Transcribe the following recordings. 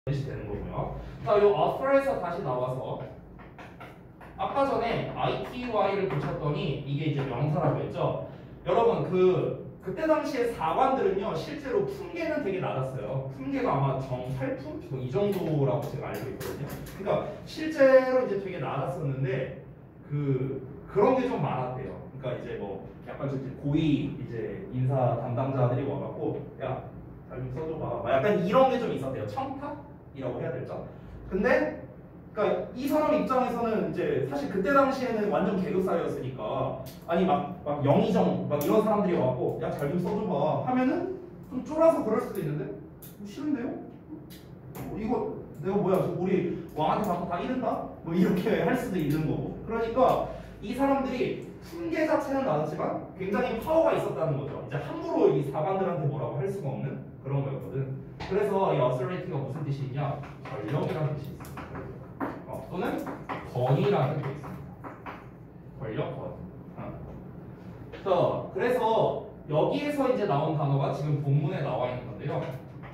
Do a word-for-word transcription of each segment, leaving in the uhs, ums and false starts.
되는 거고요. 자, 이 author에서 다시 나와서 아까 전에 아이티와이를 붙였더니 이게 이제 명사라고 했죠. 여러분 그 그때 당시에 사관들은요 실제로 품계는 되게 낮았어요. 품계가 아마 정팔품 뭐 이 정도라고 제가 알고 있거든요. 그러니까 실제로 이제 되게 낮았었는데 그 그런 게 좀 많았대요. 그러니까 이제 뭐 약간 좀 이제 고위 이제 인사 담당자들이 와갖고 야 잘 좀 써줘봐. 막 약간 이런 게 좀 있었대요. 청탁이라고 해야 될까? 근데 그러니까 이 사람 입장에서는 이제 사실 그때 당시에는 완전 계급사회였으니까 아니 막, 막 영의정 막 이런 사람들이 와갖고 야 잘 좀 써줘봐 하면은 좀 쫄아서 그럴 수도 있는데 뭐 싫은데요? 뭐 이거 내가 뭐야 우리 왕한테 받고 다 이른다? 뭐 이렇게 할 수도 있는 거고. 그러니까 이 사람들이 품계 자체는 낮았지만 굉장히 파워가 있었다는 거죠. 이제 함부로 이 사관들한테 뭐라고 할 수가 없는 그런 거였거든. 그래서 이 authority가 무슨 뜻이 있냐? 권력이라는 뜻이 있습니다. 어, 또는 권위라는 뜻이 있습니다. 권력, 권. 어. 자, 그래서 여기에서 이제 나온 단어가 지금 본문에 나와 있는 건데요.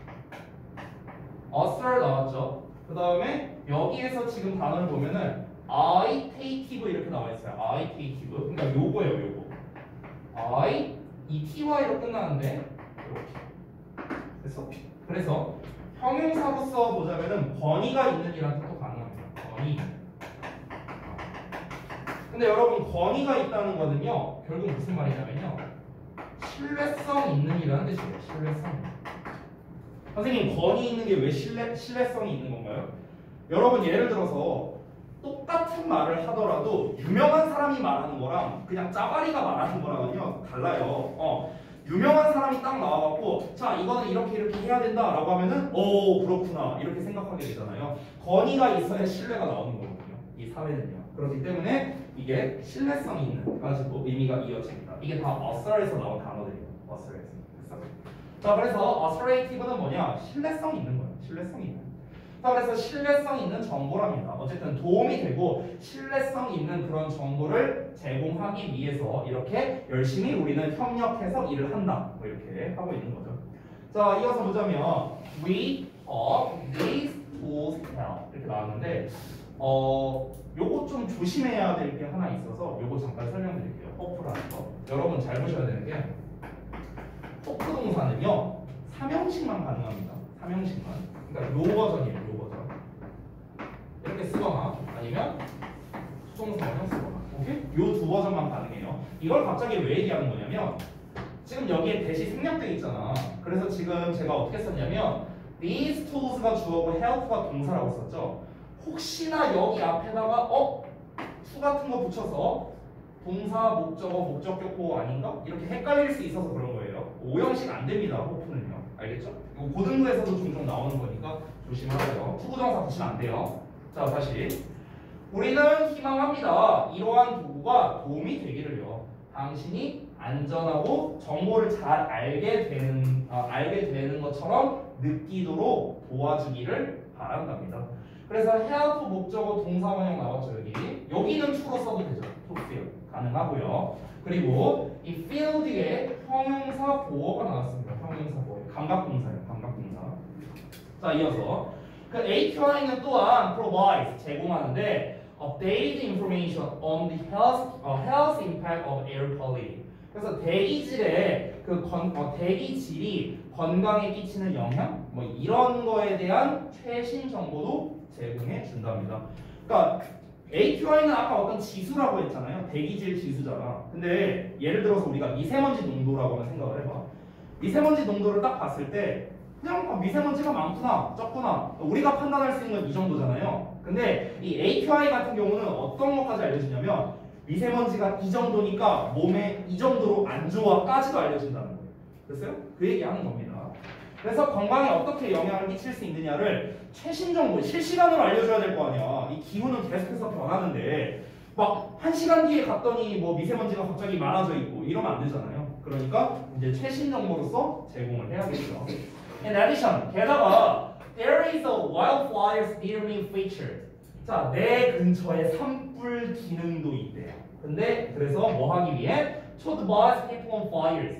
author 나왔죠. 그 다음에 여기에서 지금 단어를 보면은 authoritative 이렇게 나와 있어요. authoritative. 그러니까 요거예요, 요거. I, 이 ty로 끝나는데 이렇게. 그래서 그래서 형용사로서 보자면은 권위가 있는 이라는 뜻도 가능합니다. 권위. 근데 여러분 권위가 있다는 거는요 결국 무슨 말이냐면요 신뢰성 있는 이라는 뜻이에요. 신뢰성. 선생님 권위 있는 게 왜 신뢰 신뢰성이 있는 건가요? 여러분 예를 들어서 똑같은 말을 하더라도 유명한 사람이 말하는 거랑 그냥 짜바리가 말하는 거랑은요 달라요. 어. 유명한 사람이 딱 나와갖고 자 이거는 이렇게 이렇게 해야 된다 라고 하면은 오 그렇구나 이렇게 생각하게 되잖아요. 권위가 있어야 신뢰가 나오는 거거든요. 이 사회는요. 그렇기 때문에 이게 신뢰성이 있는 가지고 의미가 이어집니다. 이게 다 author에서 나온 단어들이에요. author에서. 자 그래서 authoritive는 뭐냐? 신뢰성 있는 거예요. 신뢰성 있는. 자 그래서 신뢰성 있는 정보랍니다. 어쨌든 도움이 되고 신뢰성 있는 그런 정보를 제공하기 위해서 이렇게 열심히 우리는 협력해서 일을 한다. 뭐 이렇게 하고 있는 거죠. 자 이어서 보자면 we hope these tools help 이렇게 나왔는데 어 요거 좀 조심해야 될 게 하나 있어서 요거 잠깐 설명드릴게요. hope라는 거. 여러분 잘 보셔야 되는 게 hope 동사는요 삼형식만 가능합니다. 삼형식만. 그러니까 요 버전이에요. 요 버전. 이렇게 쓰거나 아니면 수동사원형 쓰거나. 오케이? 요 두 버전만 가능해요. 이걸 갑자기 왜 얘기하는 거냐면 지금 여기에 대시 생략되어 있잖아. 그래서 지금 제가 어떻게 썼냐면 these tools가 주어고 help가 동사라고 썼죠. 혹시나 여기 앞에다가 어? to 같은 거 붙여서 동사, 목적어, 목적격 보호 아닌가? 이렇게 헷갈릴 수 있어서 그런 거예요. 오형식 안 됩니다. 호프는요. 알겠죠? 이거 고등부에서도 종종 나오는 거니까 조심하세요. 투부정사 붙이면 안 돼요. 자 다시 우리는 희망합니다. 이러한 도구가 도움이 되기를요. 당신이 안전하고 정보를 잘 알게 되는 아, 알게 되는 것처럼 느끼도록 도와주기를 바란답니다. 그래서 help 목적어 동사원형 나왔죠 여기. 여기는 to로 써도 되죠. to fill 가능하고요. 그리고 이 fill 뒤에 형용사 보어가 나왔습니다. 형용사 보어. 감각동사예요. 감각동사. 자 이어서 그 에이큐아이는 또한 provide 제공하는데 updated information on the health, uh, health impact of air quality. 그래서 대기질의 그 건, 어, 대기질이 건강에 끼치는 영향 뭐 이런 거에 대한 최신 정보도 제공해 준답니다. 그러니까 에이큐아이는 아까 어떤 지수라고 했잖아요. 대기질 지수잖아. 근데 예를 들어서 우리가 미세먼지 농도라고 하는 생각을 해봐. 미세먼지 농도를 딱 봤을 때 그냥 미세먼지가 많구나 적구나 우리가 판단할 수 있는 건 이 정도잖아요. 근데 이 에이큐아이 같은 경우는 어떤 것까지 알려주냐면 미세먼지가 이 정도니까 몸에 이 정도로 안 좋아까지도 알려준다는 거예요. 됐어요? 그 얘기하는 겁니다. 그래서 건강에 어떻게 영향을 끼칠 수 있느냐를 최신 정보, 실시간으로 알려줘야 될 거 아니야. 이 기후는 계속해서 변하는데 막 한 시간 뒤에 갔더니 뭐 미세먼지가 갑자기 많아져 있고 이러면 안 되잖아요. 그러니까 이제 최신 정보로서 제공을 해야겠죠. In addition, 게다가 there is a wildfires near me feature. 자, 내 근처에 산불 기능도 있대요. 근데 그래서 뭐 하기 위해 to advise people on fires.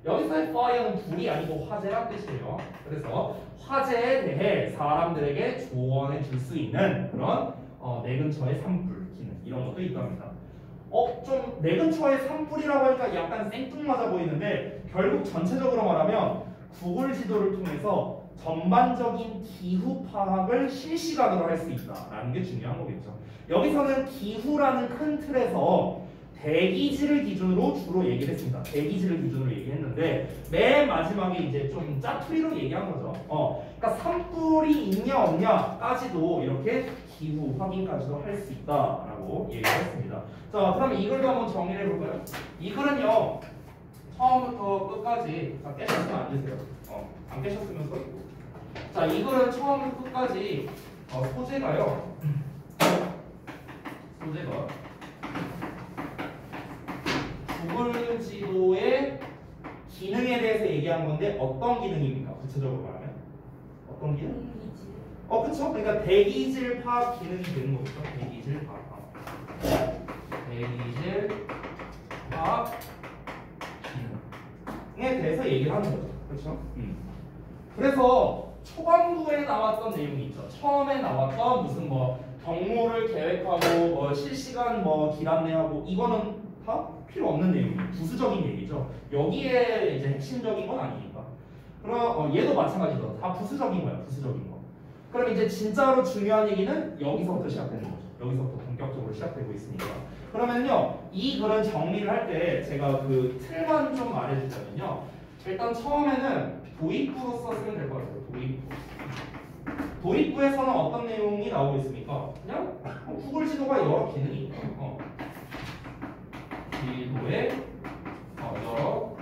여기서의 fire는 불이 아니고 화재란 뜻이에요. 그래서 화재에 대해 사람들에게 조언해 줄 수 있는 그런 어, 내 근처의 산불 기능 이런 것도 있답니다. 어, 좀 내 근처의 산불이라고 하니까 약간 생뚱맞아 보이는데 결국 전체적으로 말하면 구글 지도를 통해서 전반적인 기후 파악을 실시간으로 할 수 있다라는 게 중요한 거겠죠. 여기서는 기후라는 큰 틀에서 대기질을 기준으로 주로 얘기를 했습니다. 대기질을 기준으로 얘기했는데 맨 마지막에 이제 좀 짜투리로 얘기한 거죠. 어, 그러니까 산불이 있냐 없냐까지도 이렇게 기후 확인까지도 할 수 있다라고 얘기를 했습니다. 자, 그럼 이 글도 한번 정리해 볼까요? 이 글은요 처음부터 끝까지 자, 깨셨으면 앉으세요. 어, 안 깨셨으면 서 있고. 자, 이 글은 처음부터 끝까지 어, 소재가요. 소재가 구글 지도의 기능에 대해서 얘기한 건데 어떤 기능입니까? 구체적으로 말하면 어떤 기능? 어, 그쵸? 그러니까 대기질 파악 기능이 되는 거죠. 대기질 파악. 대기질 파악 기능에 대해서 얘기를 하는 거죠. 그렇죠? 음. 그래서 초반부에 나왔던 내용이 있죠. 처음에 나왔던 무슨 뭐 경로를 계획하고 뭐 실시간 뭐 길 안내하고 이거는 다 필요 없는 내용이에요. 부수적인 얘기죠. 여기에 이제 핵심적인 건 아니니까. 그럼 어, 얘도 마찬가지죠. 다 부수적인 거야. 부수적인 거. 그럼 이제 진짜로 중요한 얘기는 여기서부터 시작되는 거죠. 여기서부터 본격적으로 시작되고 있으니까. 그러면요, 이 글은 정리를 할 때 제가 그 틀만 좀 말해주자면요. 일단 처음에는 도입부로 썼으면 될 것 같아요. 도입부. 도입부에서는 어떤 내용이 나오고 있습니까? 그냥 어, 구글 지도가 여러 기능이 있다. 어. 지도의 어, 여러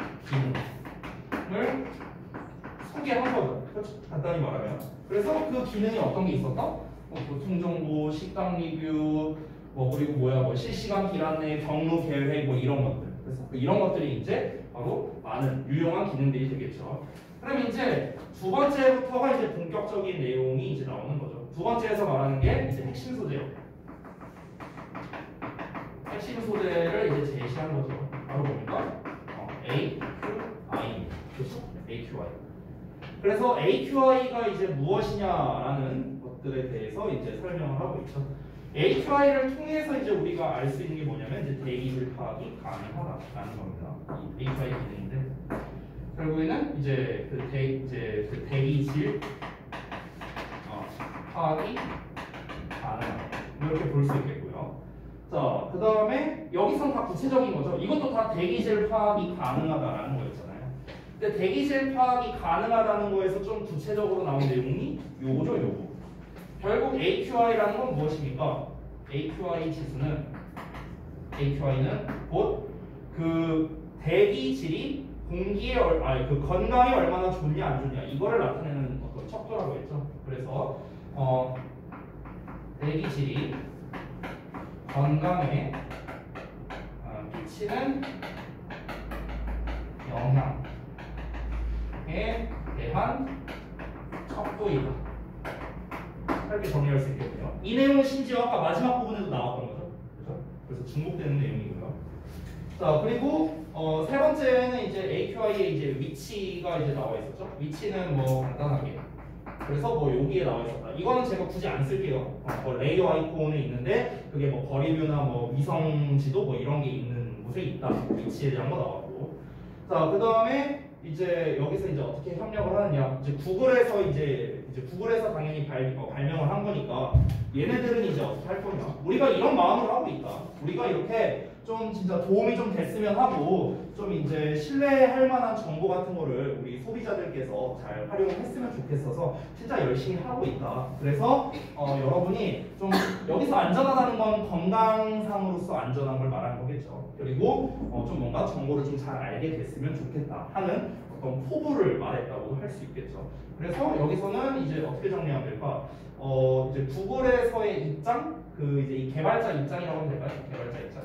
기능을 소개한 거죠. 그렇죠? 간단히 말하면. 그래서 그 기능이 어떤 게 있었다? 뭐 교통정보, 식당 리뷰, 뭐 그리고 뭐야, 뭐 실시간 길 안내, 경로 계획, 뭐 이런 것들. 그래서 이런 것들이 이제 바로 많은 유용한 기능들이 되겠죠. 그럼 이제 두 번째부터가 이제 본격적인 내용이 이제 나오는 거죠. 두 번째에서 말하는 게 이제 핵심 소재요. 핵심 소재를 이제 제시한 거죠. 바로 뭡니까? 어, A, Q, I. 그렇죠? A, Q, I. 그래서 A, Q, I가 이제 무엇이냐라는 것들에 대해서 이제 설명을 하고 있죠. A, Q, I를 통해서 이제 우리가 알 수 있는 게 뭐냐면 이제 대기질 파악이 가능하다라는 겁니다. 이 A, Q, I 기능인데 결국에는 이제 그 대 이제 그 대기질 어, 파악이 가능하다 이렇게 볼 수 있겠고요. 자, 그 다음에 여기선 다 구체적인 거죠. 이것도 다 대기질 파악이 가능하다라는 거였잖아요. 근데 대기질 파악이 가능하다는 거에서 좀 구체적으로 나온 내용이 요거죠, 요거. 결국 A Q I라는 건 무엇입니까? A Q I 지수는 A Q I는 곧 그 대기질이 공기에 얼, 아니 그 건강에 얼마나 좋냐 안 좋냐 이거를 나타내는 어떤 척도라고 했죠. 그래서 어 대기질이 건강에 어, 미치는 영향에 대한 척도이다. 이렇게 정리할 수 있겠네요. 이 내용은 심지어 아까 마지막 부분에도 나왔던 거죠. 그렇죠? 그래서 중복되는 내용이고요. 자, 그리고 어, 세 번째는 이제 A Q I의 이제 위치가 이제 나와 있었죠. 위치는 뭐 간단하게. 그래서 뭐 여기에 나와 있었다. 이거는 제가 굳이 안 쓸게요. 어, 뭐 레이어 아이콘에 있는데 그게 뭐 거리뷰나 뭐 위성 지도 뭐 이런 게 있는 곳에 있다. 위치에 대한 거 나왔고. 자, 그 다음에 이제 여기서 이제 어떻게 협력을 하느냐. 이제 구글에서 이제 이제 구글에서 당연히 발, 어, 발명을 한 거니까 얘네들은 이제 어떻게 할 거냐. 우리가 이런 마음으로 하고 있다. 우리가 이렇게 좀 진짜 도움이 좀 됐으면 하고 좀 이제 신뢰할 만한 정보 같은 거를 우리 소비자들께서 잘 활용했으면 좋겠어서 진짜 열심히 하고 있다. 그래서 어, 여러분이 좀 여기서 안전하다는 건 건강상으로서 안전한 걸 말하는 거겠죠. 그리고 어, 좀 뭔가 정보를 좀 잘 알게 됐으면 좋겠다 하는 어떤 포부를 말했다고도 할 수 있겠죠. 그래서 여기서는 이제 어떻게 정리하면 될까? 어, 이제 구글에서의 입장, 그 이제 이 개발자 입장이라고 하면 될까요? 개발자 입장.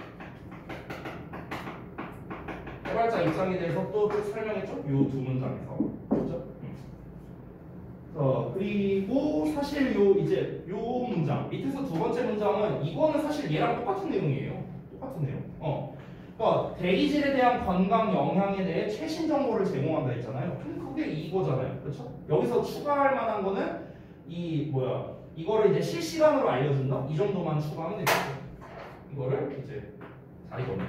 개발자 입장에 대해서 또, 또 설명했죠? 요 두 문장에서. 그렇죠? 음. 어, 그리고 사실 요 이제 요 문장 밑에서 두 번째 문장은 이거는 사실 얘랑 똑같은 내용이에요. 똑같은 내용. 어. 그러니까 대기질에 대한 건강 영향에 대해 최신 정보를 제공한다 했잖아요. 그럼 그게 이거잖아요. 그렇죠? 여기서 추가할 만한 거는 이 뭐야? 이거를 이제 실시간으로 알려준다. 이 정도만 추가하면 되겠죠. 이거를 이제 자리가 없네.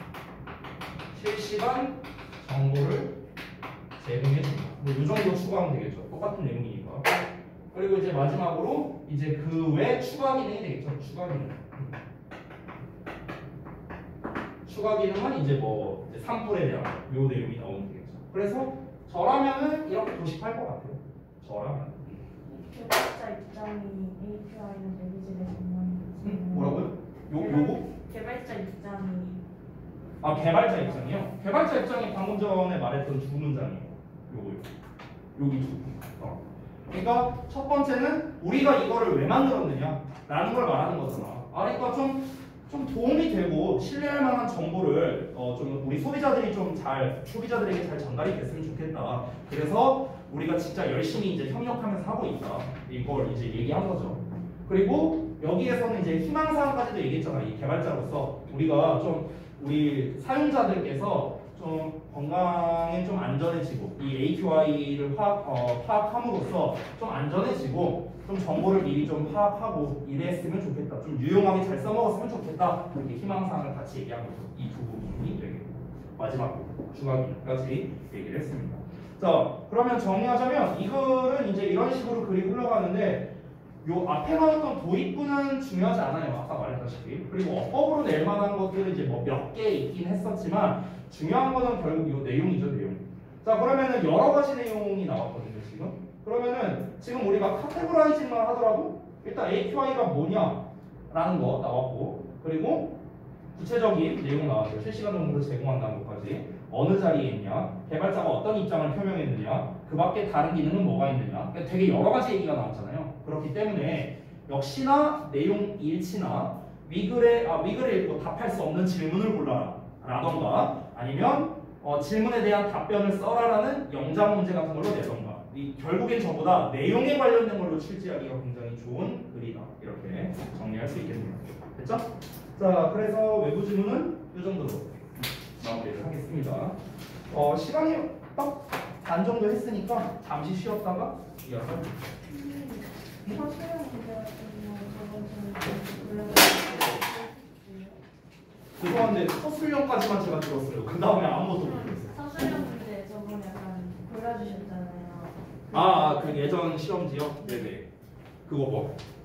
실시간 정보를 제공해준다. 뭐이 정도 추가하면 되겠죠. 똑같은 내용이니까. 그리고 이제 마지막으로 이제 그 외 추가 기능이 되겠죠. 추가 기능. 추가 기능은 이제 뭐 이제 산불에 대한 요 내용이 나오면 되겠죠. 그래서 저라면은 이렇게 도식할 것 같아요. 저라면. 개발자 입장이 에이피아이는 대기질에 정말 음? 뭐라고요? 요 요거? 개발자 입장이 아 개발자 입장이요? 개발자 입장이 방금 전에 말했던 두 문장이에요. 요거요. 여기 두 문. 어. 그러니까 첫 번째는 우리가 이거를 왜 만들었느냐라는 걸 말하는 거잖아. 아 그러니까 좀 좀 도움이 되고 신뢰할 만한 정보를 어 좀 우리 소비자들이 좀 잘 소비자들에게 잘 전달이 됐으면 좋겠다. 그래서 우리가 진짜 열심히 이제 협력하면서 하고 있다. 이걸 이제 얘기한 거죠. 그리고 여기에서는 이제 희망사항까지도 얘기했잖아. 이 개발자로서 우리가 좀 우리 사용자들께서 좀 건강에 좀 안전해지고 이 에이큐아이를 파악, 어, 파악함으로써 좀 안전해지고 좀 정보를 미리 좀 파악하고 이랬으면 좋겠다. 좀 유용하게 잘 써먹었으면 좋겠다. 이렇게 희망사항을 같이 얘기한 거죠. 이 두 부분이 되게 마지막 주간까지 얘기를 했습니다. 자, 그러면 정리하자면 이 글은 이제 이런 식으로 글이 흘러가는데 요 앞에 나왔던 도입부는 중요하지 않아요. 아까 말했다시피. 그리고 어법으로 낼 만한 것들은 이제 뭐 몇 개 있긴 했었지만 중요한 거는 결국 요 내용이죠, 내용. 자, 그러면은 여러 가지 내용이 나왔거든요, 지금. 그러면은 지금 우리가 카테고라이징만 하더라도 일단 에이큐아이가 뭐냐라는 거 나왔고, 그리고 구체적인 내용 나왔어요. 실시간 정보를 제공한다는 것까지. 어느 자리에 있냐, 개발자가 어떤 입장을 표명했느냐, 그 밖에 다른 기능은 뭐가 있느냐. 그러니까 되게 여러 가지 얘기가 나왔잖아요. 그렇기 때문에 역시나 내용 일치나 위글에 아 위글을 읽고 답할 수 없는 질문을 골라라 라던가 아니면 어, 질문에 대한 답변을 써라라는 영장 문제 같은 걸로 내던가. 이 결국엔 저보다 내용에 관련된 걸로 출제하기가 굉장히 좋은 글이다. 이렇게 정리할 수 있겠네요. 됐죠? 자, 그래서 외부 지문은 이 정도로 마무리를 하겠습니다. 어, 시간이 딱 반 정도 했으니까 잠시 쉬었다가 이어서 서술형 문제 같은 경우 저번 주에 죄송한데 서술형까지만 제가 들었어요. 그 다음에 아무것도 못 들었어요. 서술형 문제 저번에 약간 골라주셨잖아요. 아, 그 예전 시험지요? 네네. 그거 뭐?